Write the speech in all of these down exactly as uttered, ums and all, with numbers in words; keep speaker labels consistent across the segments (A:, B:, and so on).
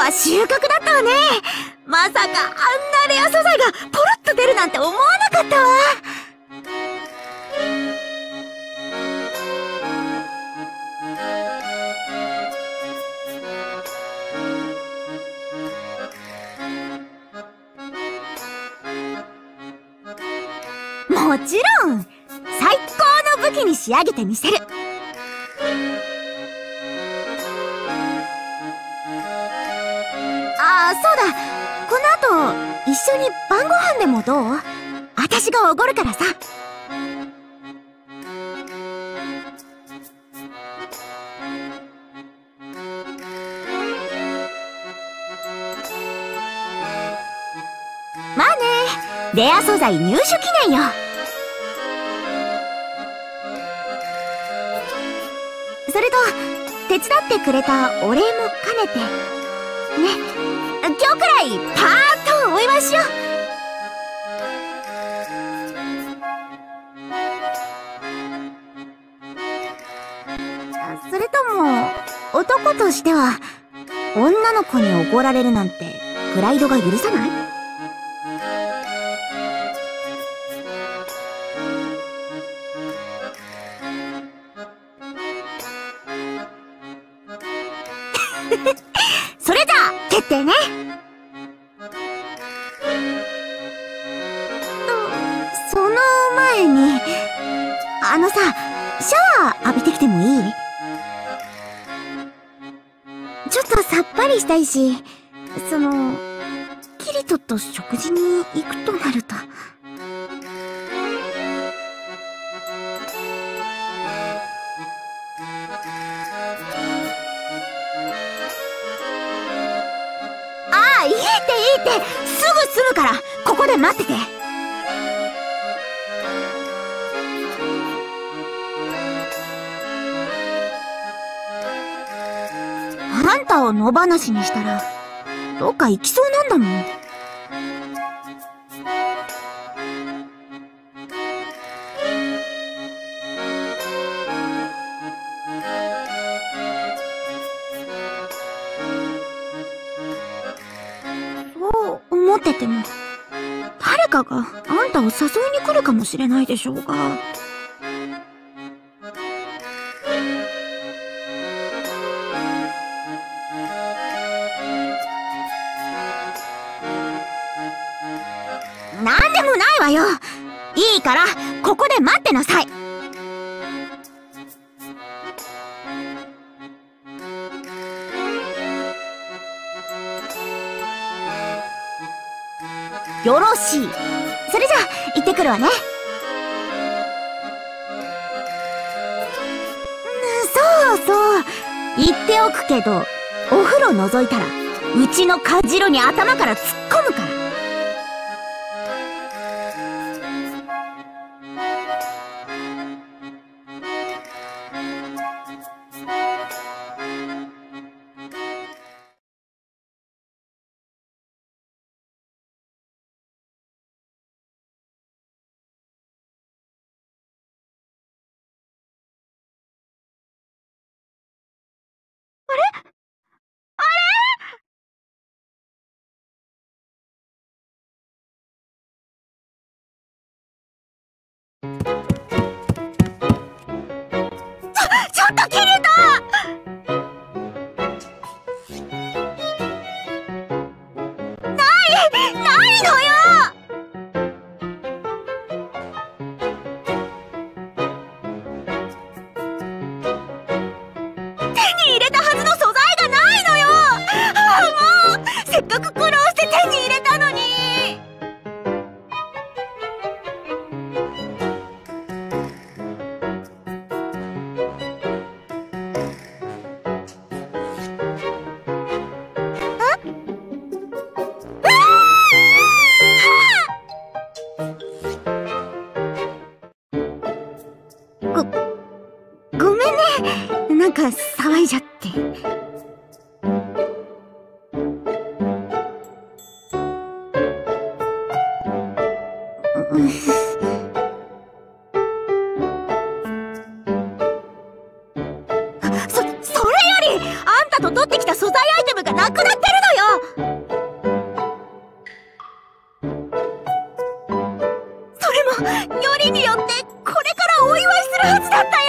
A: は収穫だったわね。まさかあんなレア素材がポロッと出るなんて思わなかったわ。もちろん最高の武器に仕上げてみせる。ああ、そうだ。この後一緒に晩ご飯でもどう？私がおごるからさ。まあね、レア素材入手記念よ。それと手伝ってくれたお礼も兼ねてね、今日くらいパーッとお祝いしよう。それとも男としては女の子におごられるなんてプライドが許さない？それじゃあ決定ね。その前にあのさ、シャワー浴びてきてもいい？ちょっとさっぱりしたいし、そのキリトと食事に行くとなると。ああ、いいっていいって、すぐ済むからここで待ってて。あんたを野放しにしたらどっか行きそうなんだもん。そう思ってても誰かがあんたを誘いに来るかもしれないでしょうが。なんでもないわよ。いいからここで待ってなさい。よろしい。それじゃあ行ってくるわね。そうそう、言っておくけどお風呂覗いたらうちのかじろに頭から突っ込むから。ちょっとキリト！ない、ないのよ！手に入れたはずの素材がないのよ！ああ、もうせっかく苦労して手に入れたのに！ご、ごめんね。なんか騒いじゃって。そ、それよりあんたと取ってきた素材イテムがなくなってるのよ。それもよりによってこれからお祝いするはずだったや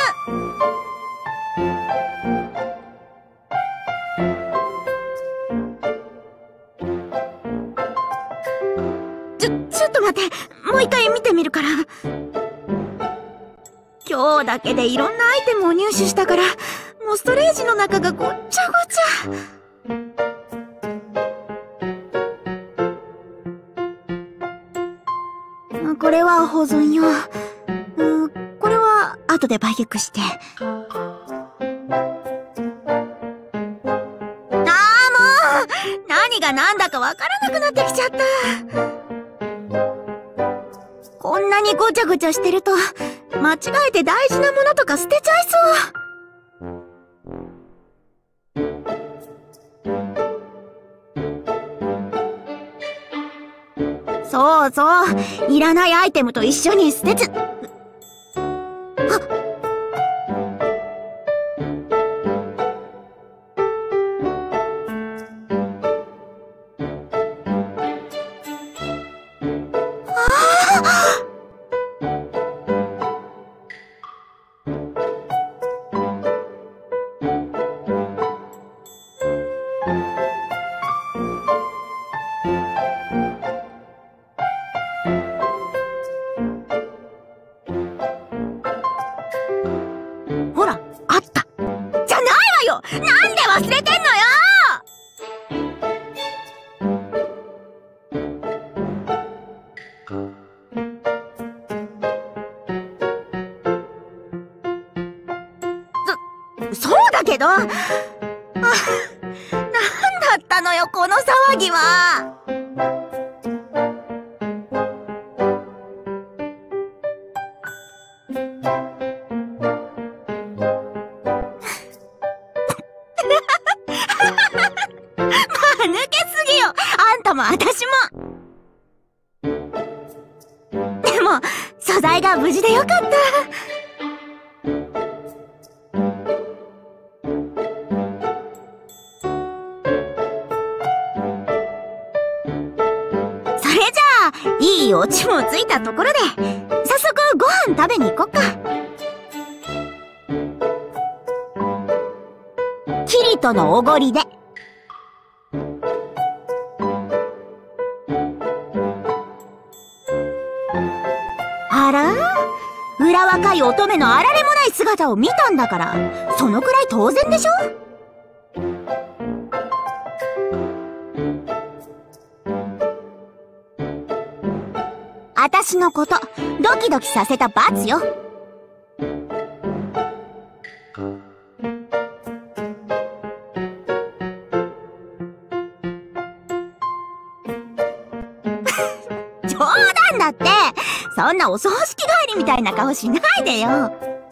A: つ。ちょ、ちょっと待って。もう一回見てみるから。今日だけでいろんなアイテムを入手したから、もうストレージの中がごっちゃごちゃ。これは保存用。うん、これは後で売却して。ああ、もう何が何だかわからなくなってきちゃった。こんなにごちゃごちゃしてると、間違えて大事なものとか捨てちゃいそう。そうそう。いらないアイテムと一緒に捨てつ。あっ。忘れてんのよ。そ、そうだけど、あ、なんだったのよ、この騒ぎは。も私も。でも素材が無事でよかった。それじゃあいいオチもついたところで早速ご飯食べに行こっか。キリトのおごりで。あら？裏若い乙女のあられもない姿を見たんだから、そのくらい当然でしょ？あたしのこと、ドキドキさせた罰よ。冗談だって。そんなお葬式帰りみたいな顔しないでよ。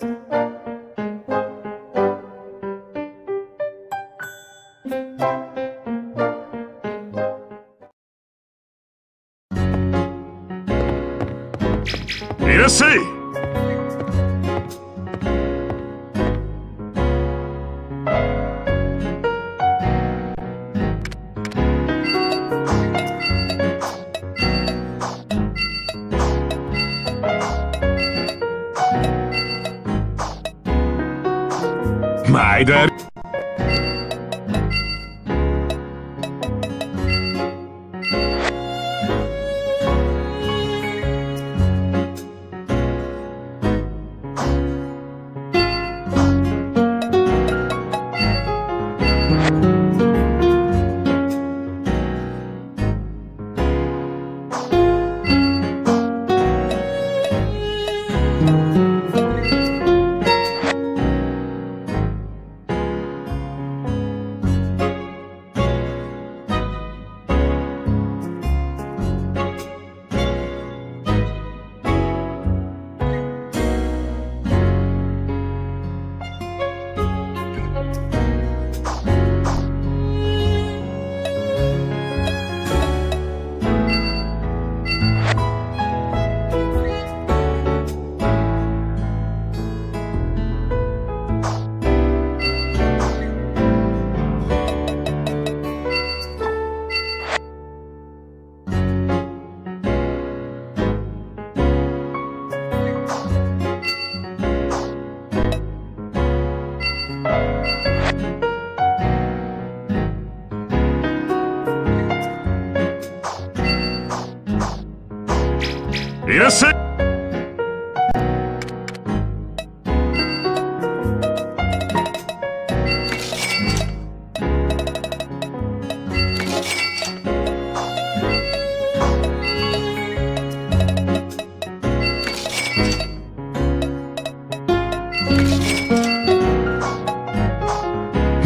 B: いらっしゃい。毎度ある。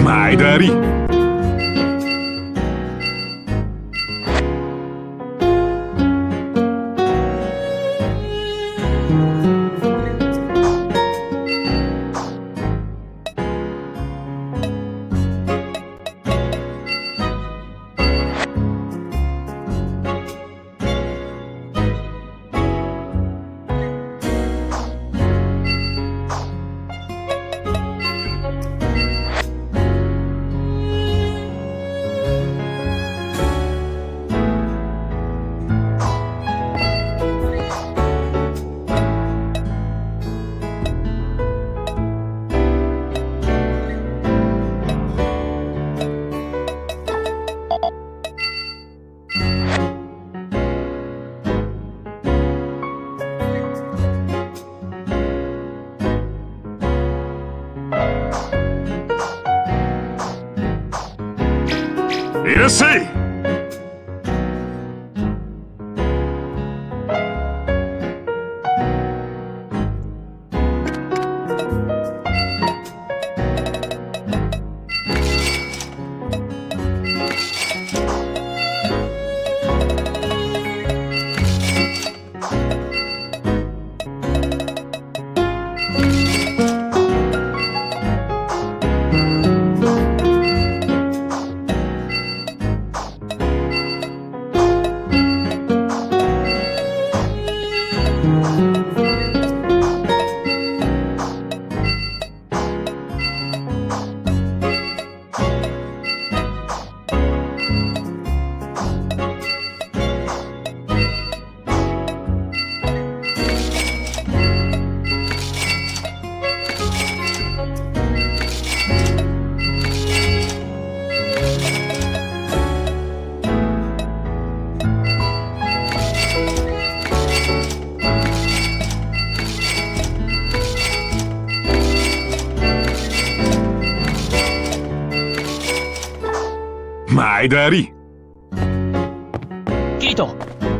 B: 毎度あり。いらっしゃい。毎度あり。
C: キリト、